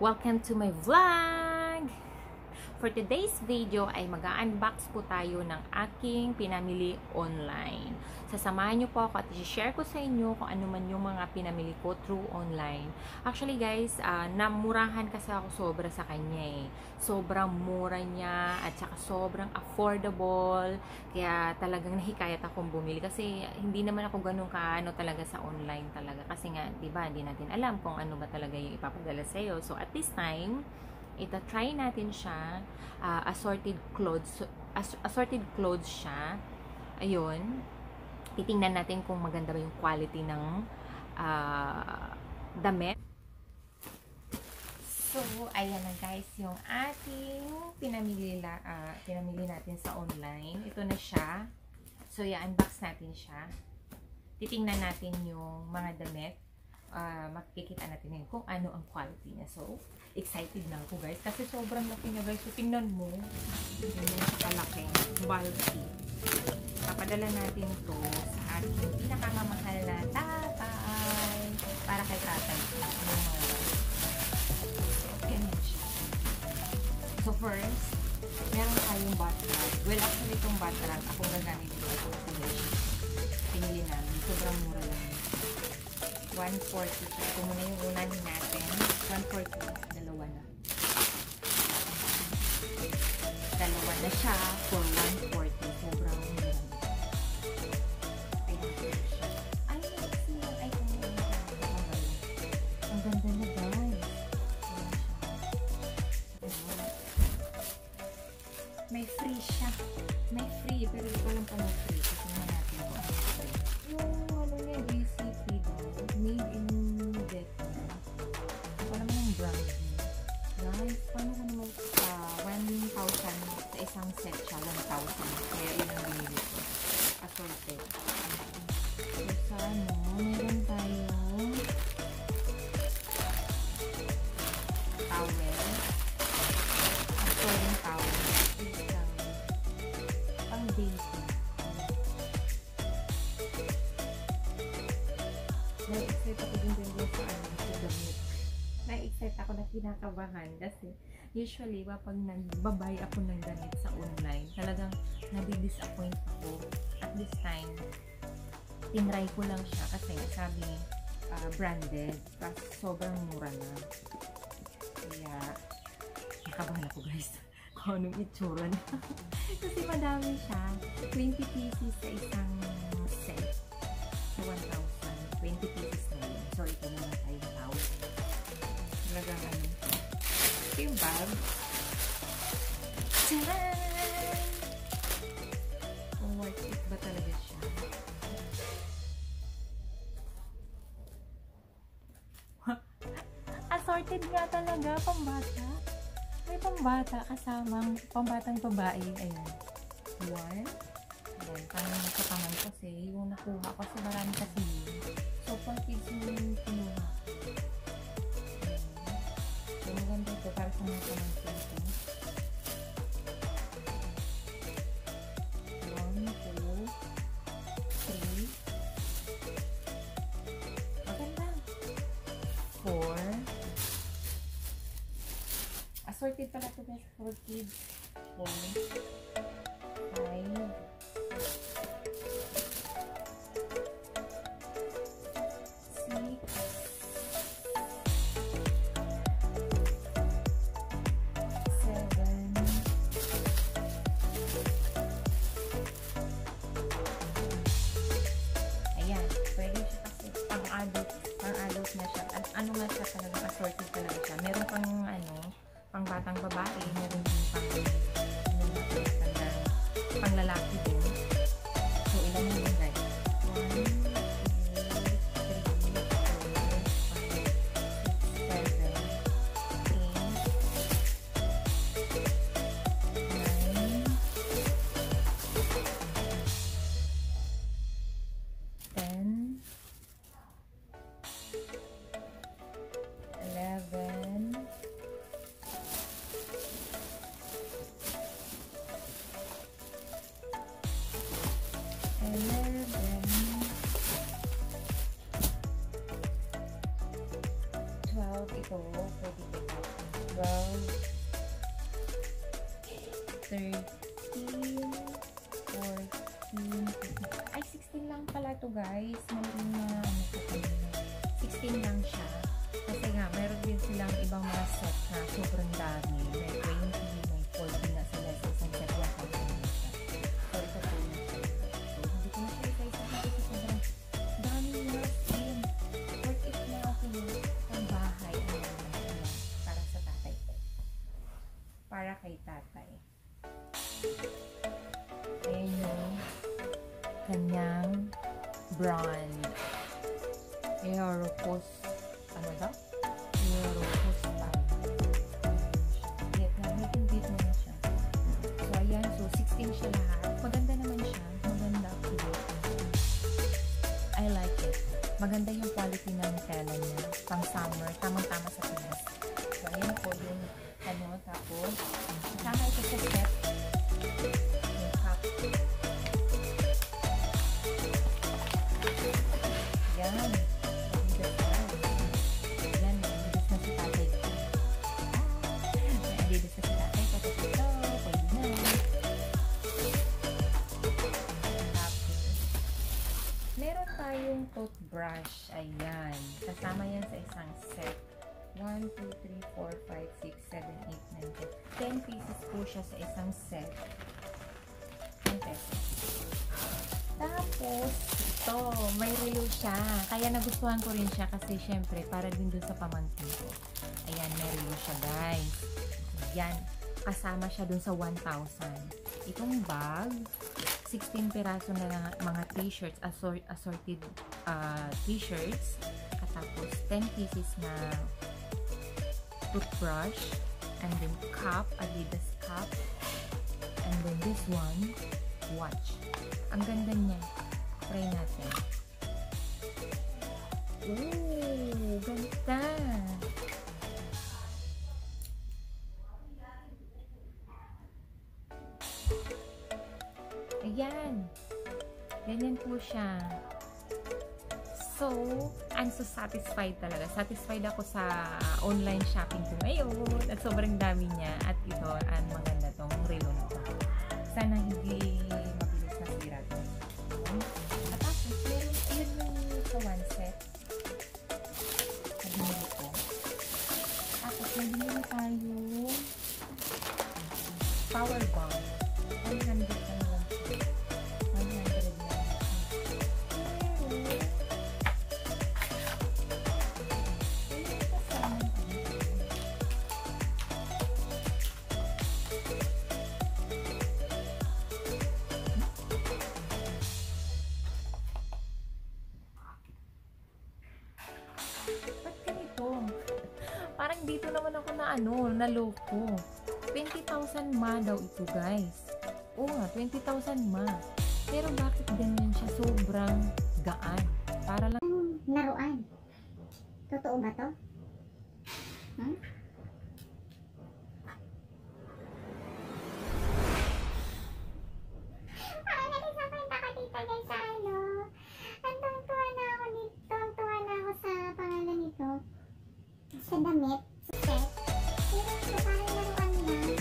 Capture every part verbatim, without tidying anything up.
Welcome to my vlog! For today's video ay mag-unbox po tayo ng aking pinamili online. Sasamahan niyo po ako at i-share ko sa inyo kung ano man yung mga pinamili ko through online. Actually guys, uh, namurahan kasi ako sobra sa kanya eh. Sobrang mura niya at saka sobrang affordable. Kaya talagang nahikayat akong bumili kasi hindi naman ako ganun kaano talaga sa online talaga. Kasi nga, di ba, hindi natin alam kung ano ba talaga yung ipapadala sa iyo. So at this time, ita try natin siya, uh, assorted clothes, as, assorted clothes siya. Ayun, titingnan natin kung maganda ba yung quality ng uh, damit. So, ayan na guys, yung ating pinamili, uh, pinamili natin sa online. Ito na siya. So, i-unbox natin siya. Titingnan natin yung mga damit. Uh, makikita natin ngayon kung ano ang quality niya. So, excited na ako guys. Kasi sobrang laki niya guys. So, tingnan mo. Tingnan mo sa kalaki. Bulky. Papadala natin to sa ating pinakamamahal na tatay. Para kay tatay. Ganyan siya. So, first, meron tayong batrag. Well, actually, itong batrag, akong gagamit ito. Ito, pinili namin. Sobrang mura lang. one forty. Ito muna yung unahin natin. one forty. Dalawa na. Dalawa na siya for one forty. Sobrang mura. Ayan siya. Ay, kasi yung item na yun. Ang ganda na guys. Ayan siya. May free siya. May free. Pero ito lang pa may free. Kasi nga natin kung ano free. Yung ano niya, D C P made in Vietnam. Wala naman yung brand niya. Guys, paano ka naman uh, one thousand sa isang set siya, one thousand. Kaya yun ang binili ko. Assorted. So, sa ano, meron tayong towel. Assorting towel. Isang pang baby. Na-excite ako din din sa ano, sa damit. Na-excite ako na kinakabahan kasi usually, kapag nagbabay ako ng damit sa online, talagang nadi-disappoint ako. At this time, tinry ko lang siya kasi sabi, uh, branded, kasi sobrang mura na. Kaya, nakabahan ako guys kung anong itsura na. Kasi madami siya. twenty pieces sa isang set. So, one thousand. twenty pieces na yun. So, ito naman tayo ng towel. Talagang ano. Ito yung bag. Tcharan! Kung worth it ba talaga siya? Assorted nga talaga, pambata. May pambata kasamang pambatang babae. Ayan. One. Ayan. Parang sa kamay kasi. Yung nakuha kasi marami kasi yun. So, pang kids yung kinuha. So, maganda ito para sa mga pamangkin ko. One, two, three. Maganda. Four. Assorted pala ito guys for kids. Four. Five. Pang-adult na siya. At ano nga siya talaga, assorted talaga siya. Meron pang ano, pang batang babae, meron din pang ano natin, pang lalaki din. So, ilan na yun guys? one, two, three, four, five, six, seven, eight, nine, ten, eleven, thirteen, fourteen, fifteen. Ay, sixteen lang pala to guys. Mayroon na, ano po kanina. sixteen lang siya. Kasi nga, meron din silang ibang mga set na sobrang dami. May twenty, may forty na sila sa isang set. one thousand na siya. So, ito po na siya. So, hindi ko na siya isa-isa kasi sobrang dami na skin. Worth it na ako ng bahay. Ano naman para sa tatay ko. Para kay tatay. Ayan yung kanyang brand. Aeropos. Ano daw? Aeropos pa. Vietnamese yung Vietnam na siya. So, ayan. So, sixteen siya lahat. Maganda naman siya. Maganda ako. I like it. Maganda yung quality ng tela niya. Pang summer. Tamang-tama sa Pinas. So, ayan po yung ano. Tapos, kasama ito sa set. Yung cup. Yan. Meron tayong toothbrush. Ayan. Kasama yan sa isang set. one, two, three, four, five, six, seven, eight, nine, ten. ten pieces po siya sa isang set. ten pesos. Tapos, ito. May relo siya. Kaya nagustuhan ko rin siya kasi syempre, para din dun sa pamangkin ko. Ayan, may relo siya guys. Ayan. Kasama siya dun sa one thousand. Itong bag, sixteen piraso na mga t-shirts, assort, assorted uh, t-shirts, katapos ten pieces na toothbrush, and then cup, Adidas cup, and then this one, watch. Ang ganda niya. Try natin. Ooh, ganda! Ayan. Ganyan po siya. So, I'm so satisfied talaga. Satisfied ako sa online shopping ko ngayon. At sobrang dami niya. At ito, ang maganda tong relo na ito. Sana hindi mabilis na sira ito. At tapos, meron, yun yung sa one set. Na binili ko. Tapos, may binili tayo power bomb. one hundred na lang siya. one hundred na lang siya. Ba't ganito? Parang dito naman ako na ano, naloko. twenty thousand ma daw ito guys. Oo nga, twenty thousand ma. Pero bakit ganyan siya? Sobrang gaan. Para lang... Laruan. Totoo ba to? Hmm? Ay, nalisakwenta ka dito guys sa ano. Ang tuwa na ako nito. Ang tuwa na ako sa pangalan nito. Sa damit. Sa set. Pero ito parang laruan lang.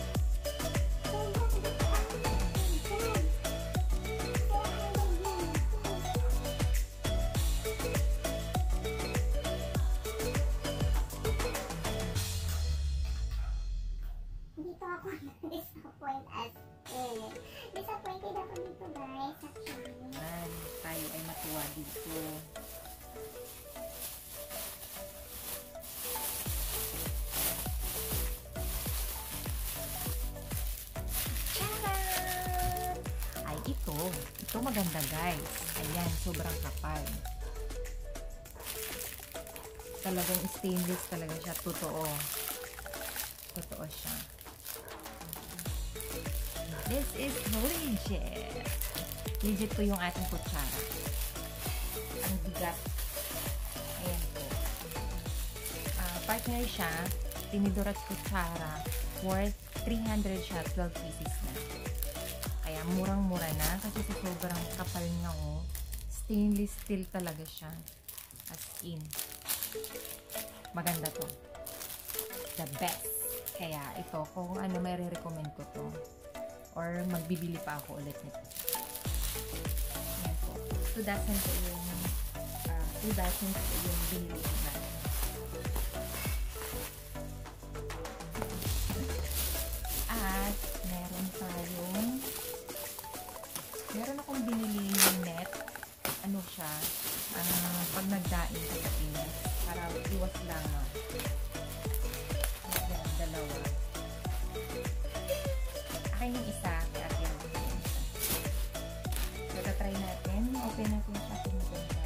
Dito ako disappoint as in. Disappointed ako dito guys, actually. Man, tayo ay matuwa dito. Tcharan! Ay, ito. Ito maganda guys. Ayan, sobrang kapal. Talagang stainless talaga siya. Totoo. Totoo siya. This is legit. Legit po yung ating kutsara. Ang bigat. Ayan po. Uh, partner siya, tinidor at kutsara, worth three hundred siya, twelve pieces na. Kaya murang-mura na kasi sa sobrang kapal niya, oh. Stainless steel talaga siya. As in. Maganda to. The best. Kaya ito, kung ano, may re-recommend ko to. Or magbibili pa ako ulit nito. Ayan po. two dozen po yung uh, two dozen po yung binili ko na. At meron tayong meron akong binili yung net. Ano siya? Uh, pag nagdaing sa Pinas. Para iwas lang. Ayan, dalawa. Akin yung isa. Kaya akin yung isa. So, try natin. Open natin siya kung maganda.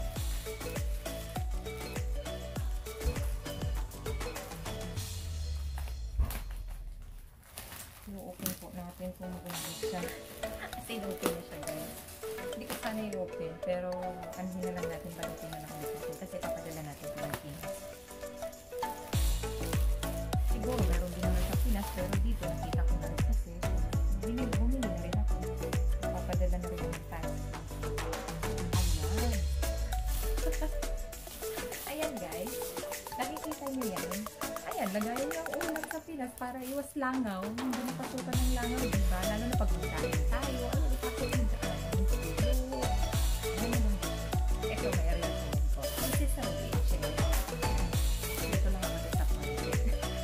I-open po natin kung maganda siya. Kasi i-open na siya, guys. Hindi ko sana i-open, pero anhin na lang natin, balutin na lang natin. Kasi papadala natin sa Pinas. Siguro, meron din naman sa Pinas, pero dito, nakita ko na rin kasi. Bumili, bumili na rin ako. Papadala na rin yung tayo. Ayan. Ayan, guys. Nakikita niyo yan. Ayan, lagayan niyo ang ulam sa Pinas para iwas langaw. Hindi napasukan ng langaw, diba? Lalo na pag magkain tayo. Ano, ipasok mo dyan. Ito, may area ko. This is a beach. Ito lang ako sa pangit.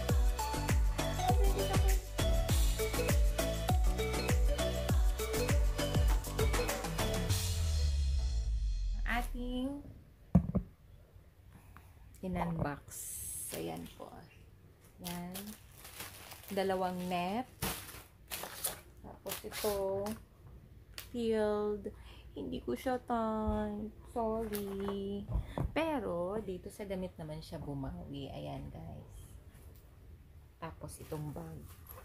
Ating in-unbox. Ayan po. Yan. Dalawang net. Tapos ito, field. Hindi ko siya type. Sorry. Pero, dito sa damit naman siya bumawi. Ayan, guys. Tapos, itong bag.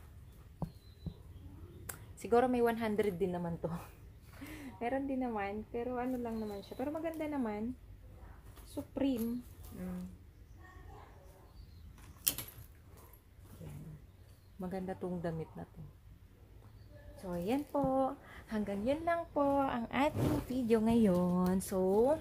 Siguro may one hundred din naman to. Meron din naman. Pero, ano lang naman siya. Pero, maganda naman. Supreme. Mm. Maganda tong damit na to. So, ayan po. Hanggang yun lang po ang ating video ngayon. So,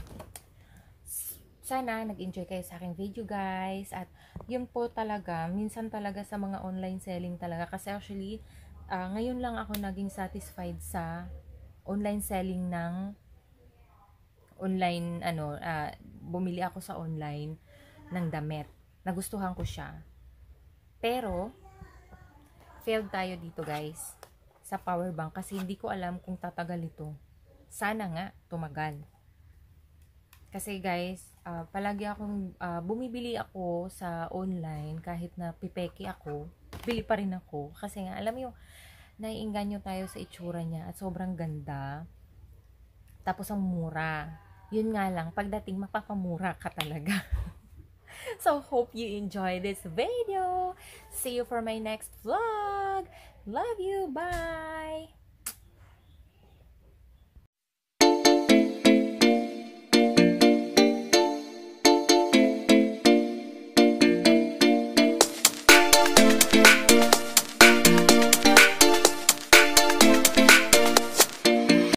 sana nag-enjoy kayo sa aking video, guys. At yun po talaga, minsan talaga sa mga online selling talaga. Kasi actually, uh, ngayon lang ako naging satisfied sa online selling ng online, ano, uh, bumili ako sa online ng damit. Nagustuhan ko siya. Pero, failed tayo dito, guys, sa power bank kasi hindi ko alam kung tatagal ito. Sana nga tumagal. Kasi, guys, uh, palagi akong uh, bumibili ako sa online kahit na pipeki ako, bili pa rin ako kasi nga alam mo yung naiinganyo tayo sa itsura niya at sobrang ganda. Tapos ang mura. Yun nga lang, pagdating mapapamura ka talaga. So, hope you enjoy this video. See you for my next vlog. Love you. Bye.